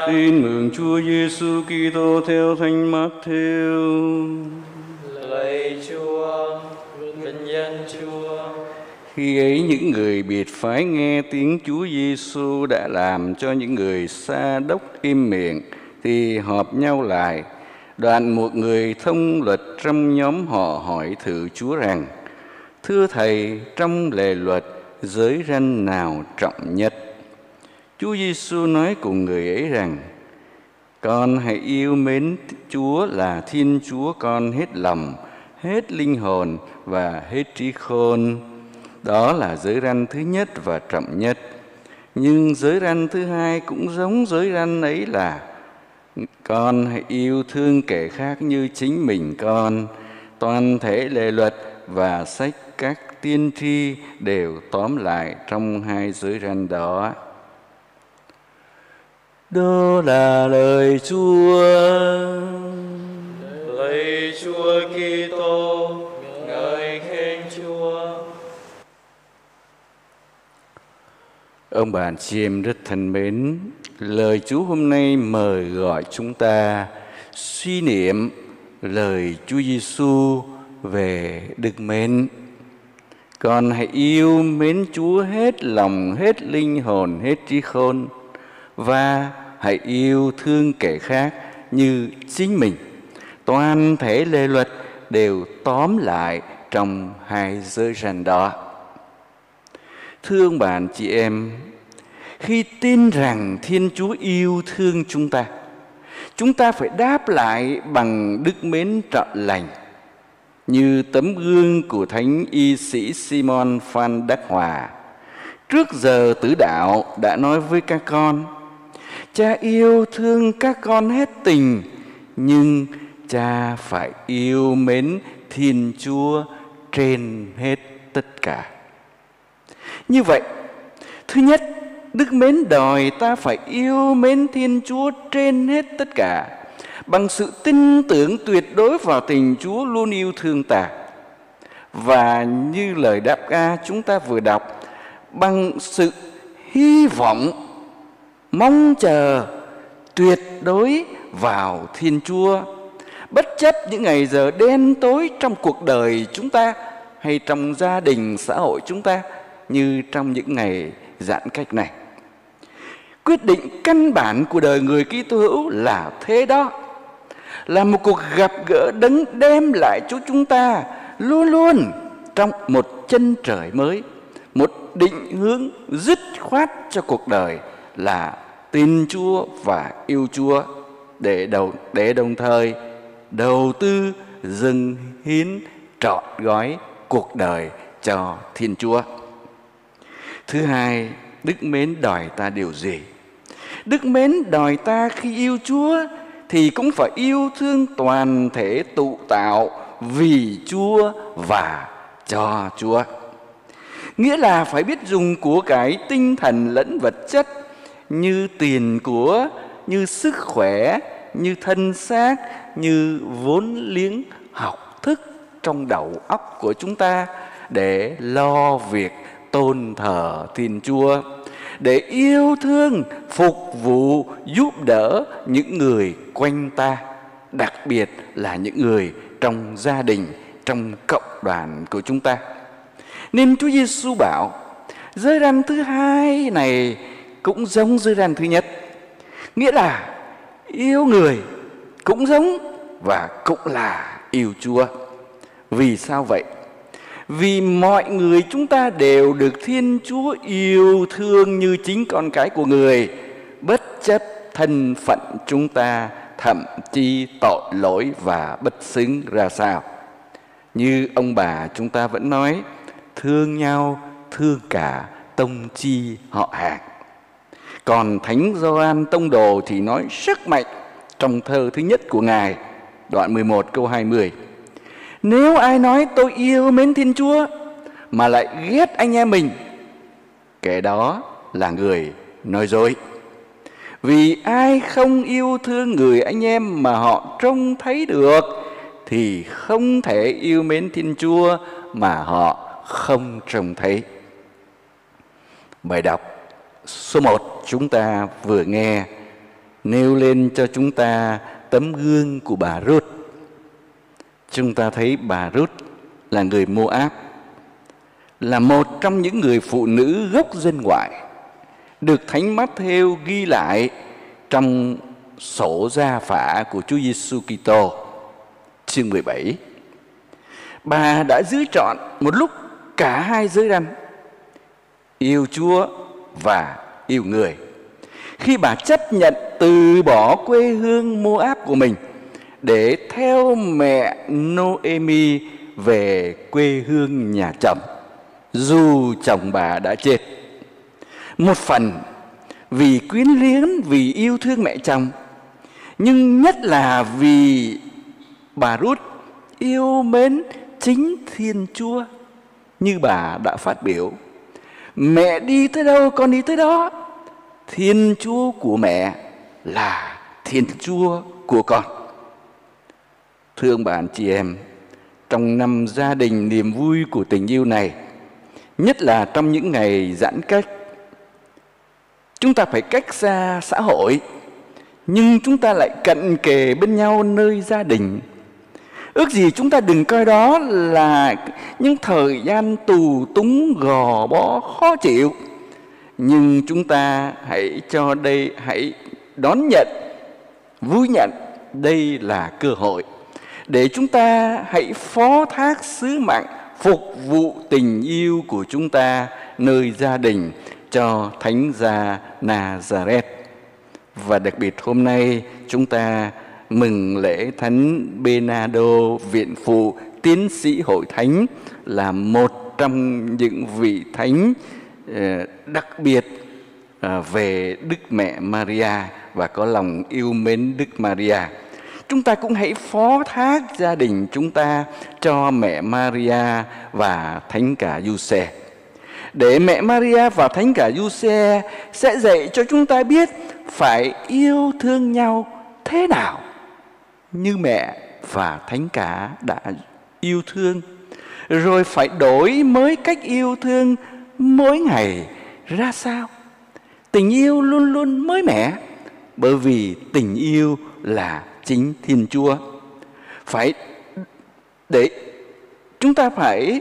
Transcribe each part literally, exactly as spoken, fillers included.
Tin mừng Chúa Giêsu Kitô theo Thánh Mác-thêu. Lạy Chúa, vinh danh Chúa. Khi ấy những người biệt phái nghe tiếng Chúa Giêsu đã làm cho những người Sa Đốc im miệng, thì họp nhau lại. Đoạn một người thông luật trong nhóm họ hỏi thử Chúa rằng: Thưa Thầy, trong lề luật, giới răn nào trọng nhất? Chúa Giêsu nói cùng người ấy rằng: Con hãy yêu mến Chúa là Thiên Chúa con hết lòng, hết linh hồn và hết trí khôn. Đó là giới răn thứ nhất và trọng nhất. Nhưng giới răn thứ hai cũng giống giới răn ấy là: Con hãy yêu thương kẻ khác như chính mình con. Toàn thể lề luật và sách các tiên tri đều tóm lại trong hai giới răn đó. Đó là lời Chúa. Lạy Chúa Kitô, ngợi khen Chúa. Ông bà chị em rất thân mến, lời Chúa hôm nay mời gọi chúng ta suy niệm lời Chúa Giêsu về đức mến. Con hãy yêu mến Chúa hết lòng, hết linh hồn, hết trí khôn, và hãy yêu thương kẻ khác như chính mình. Toàn thể lề luật đều tóm lại trong hai giới răn đó. Thưa ông bà chị em, khi tin rằng Thiên Chúa yêu thương chúng ta, chúng ta phải đáp lại bằng đức mến trọn lành, như tấm gương của Thánh y sĩ Simon Phan Đắc Hòa trước giờ tử đạo đã nói với các con: Cha yêu thương các con hết tình, nhưng cha phải yêu mến Thiên Chúa trên hết tất cả. Như vậy, thứ nhất, đức mến đòi ta phải yêu mến Thiên Chúa trên hết tất cả, bằng sự tin tưởng tuyệt đối vào tình Chúa luôn yêu thương ta. Và như lời đáp ca chúng ta vừa đọc, bằng sự hy vọng, mong chờ tuyệt đối vào Thiên Chúa, bất chấp những ngày giờ đen tối trong cuộc đời chúng ta hay trong gia đình xã hội chúng ta, như trong những ngày giãn cách này. Quyết định căn bản của đời người Kitô hữu là thế đó, là một cuộc gặp gỡ Đấng đem lại cho chúng ta luôn luôn trong một chân trời mới, một định hướng dứt khoát cho cuộc đời là tin Chúa và yêu Chúa, để đầu để đồng thời đầu tư dâng hiến trọn gói cuộc đời cho Thiên Chúa. Thứ hai, đức mến đòi ta điều gì? Đức mến đòi ta khi yêu Chúa thì cũng phải yêu thương toàn thể tụ tạo vì Chúa và cho Chúa. Nghĩa là phải biết dùng của cải tinh thần lẫn vật chất, như tiền của, như sức khỏe, như thân xác, như vốn liếng học thức trong đầu óc của chúng ta, để lo việc tôn thờ Thiên Chúa, để yêu thương, phục vụ, giúp đỡ những người quanh ta, đặc biệt là những người trong gia đình, trong cộng đoàn của chúng ta. Nên Chúa Giêsu bảo, giới răn thứ hai này cũng giống giới răn thứ nhất, nghĩa là yêu người cũng giống và cũng là yêu Chúa. Vì sao vậy? Vì mọi người chúng ta đều được Thiên Chúa yêu thương như chính con cái của Người, bất chấp thân phận chúng ta, thậm chí tội lỗi và bất xứng ra sao. Như ông bà chúng ta vẫn nói, thương nhau, thương cả tông chi họ hàng. Còn Thánh Gioan Tông Đồ thì nói rất mạnh trong thơ thứ nhất của Ngài, đoạn mười một câu hai mươi. Nếu ai nói tôi yêu mến Thiên Chúa mà lại ghét anh em mình, kẻ đó là người nói dối. Vì ai không yêu thương người anh em mà họ trông thấy được thì không thể yêu mến Thiên Chúa mà họ không trông thấy. Bài đọc số một chúng ta vừa nghe: nêu lên cho chúng ta tấm gương của bà Ruth. Chúng ta thấy bà Ruth là người Moab, là một trong những người phụ nữ gốc dân ngoại được Thánh Mát-thêu ghi lại trong sổ gia phả của Chúa Giêsu Kitô, chương mười bảy. Bà đã giữ trọn một lúc cả hai giới răn, yêu Chúa và yêu người, khi bà chấp nhận từ bỏ quê hương Moab của mình để theo mẹ Noemi về quê hương nhà chồng, dù chồng bà đã chết. Một phần vì quyến luyến, vì yêu thương mẹ chồng, nhưng nhất là vì bà Ruth yêu mến chính Thiên Chúa. Như bà đã phát biểu: mẹ đi tới đâu con đi tới đó, Thiên Chúa của mẹ là Thiên Chúa của con. Thưa ông bà anh chị em, trong năm gia đình niềm vui của tình yêu này, nhất là trong những ngày giãn cách, chúng ta phải cách xa xã hội, nhưng chúng ta lại cận kề bên nhau nơi gia đình. Ước gì chúng ta đừng coi đó là những thời gian tù túng gò bó khó chịu, nhưng chúng ta hãy cho đây, hãy đón nhận, vui nhận đây là cơ hội để chúng ta hãy phó thác sứ mạng phục vụ tình yêu của chúng ta nơi gia đình cho Thánh gia Nazareth. Và đặc biệt hôm nay chúng ta mừng lễ Thánh Bernardo Viện Phụ, tiến sĩ hội thánh, là một trong những vị thánh đặc biệt về Đức Mẹ Maria và có lòng yêu mến Đức Maria. Chúng ta cũng hãy phó thác gia đình chúng ta cho mẹ Maria và Thánh cả Giuse, để mẹ Maria và Thánh cả Giuse sẽ dạy cho chúng ta biết phải yêu thương nhau thế nào như mẹ và Thánh cả đã yêu thương, rồi phải đổi mới cách yêu thương mỗi ngày ra sao. Tình yêu luôn luôn mới mẻ, bởi vì tình yêu là chính Thiên Chúa. Phải để chúng ta phải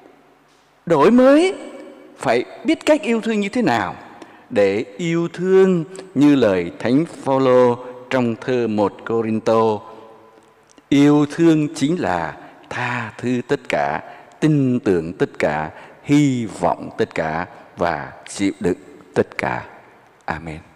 đổi mới, phải biết cách yêu thương như thế nào để yêu thương như lời Thánh Phaolô trong thơ một Cô-rinh-tô: yêu thương chính là tha thứ tất cả, tin tưởng tất cả, hy vọng tất cả và chịu đựng tất cả. Amen.